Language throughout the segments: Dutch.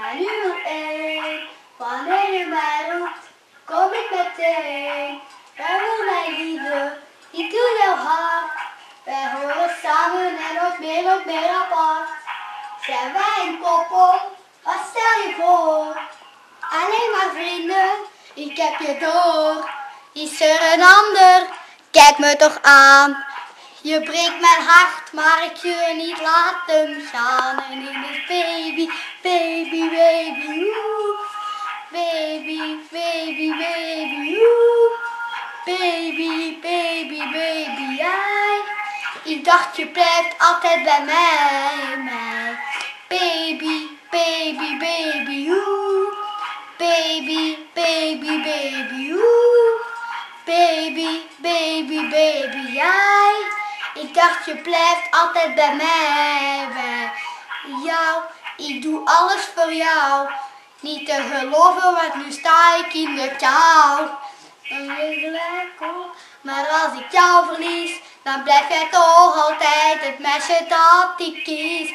En uur 1, wanneer je mij roept, kom ik meteen. Wij wil mij liefde, ik doe jouw hart. Wij horen samen en nooit meer apart. Zijn wij een koppel, wat stel je voor? Alleen maar vrienden, ik heb je door. Is er een ander, kijk me toch aan. Je breekt mijn hart, maar ik je niet laten gaan. En in is baby, baby, baby, oeh. Baby, baby, baby, oeh. Baby, baby, baby, jij. Ik dacht je blijft altijd bij mij. Baby, baby, baby, oeh. Baby, baby, baby, oeh. Baby, baby, baby, jij. Ik dacht je blijft altijd bij mij, bij jou. Ik doe alles voor jou. Niet te geloven, want nu sta ik in de kou. En je gelijk op, maar als ik jou verlies, dan blijf jij toch altijd het meisje dat ik kies.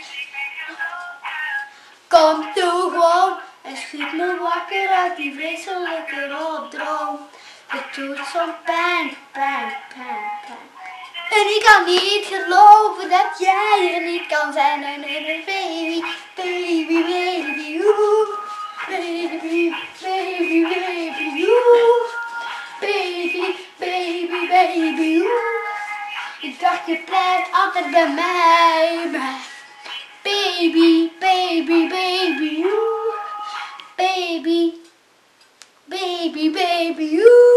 Kom toe gewoon en schiet me wakker uit die vreselijke droom. Het doet zo'n pijn, pijn, pijn, pijn. En ik kan niet geloven dat jij er niet kan zijn. En baby, baby, baby, oeh. Baby, baby, baby, oeh. Baby, baby, baby, oeh. Ik dacht je blijft altijd bij mij. Baby, baby, baby, oeh. Baby, baby, baby, oeh.